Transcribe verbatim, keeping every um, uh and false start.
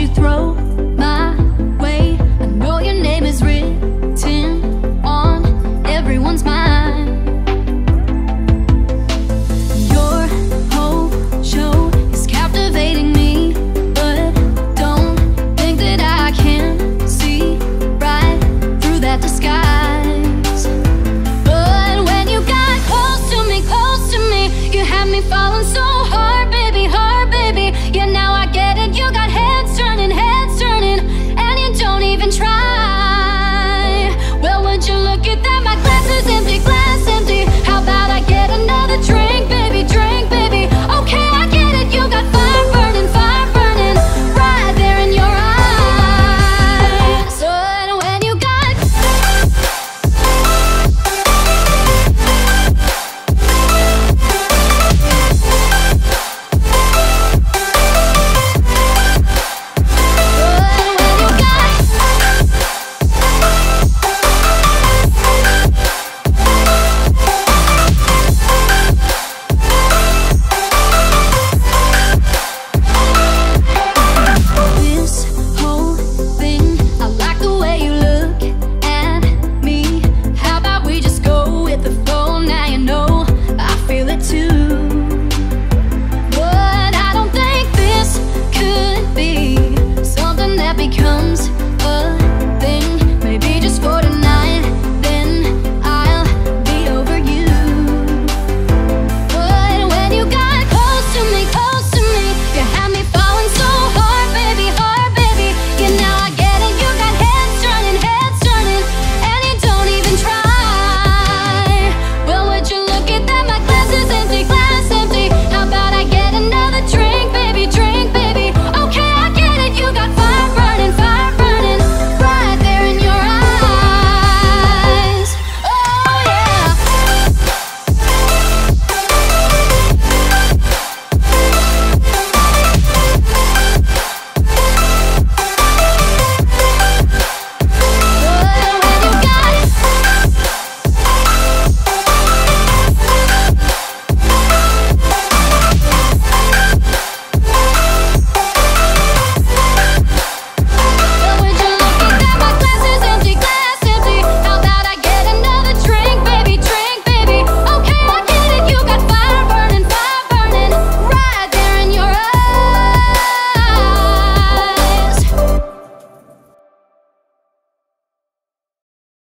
throw my way. I know your name is written on everyone's mind. Your whole show is captivating me, but don't think that I can see right through that disguise. But when you got close to me, close to me, you had me falling so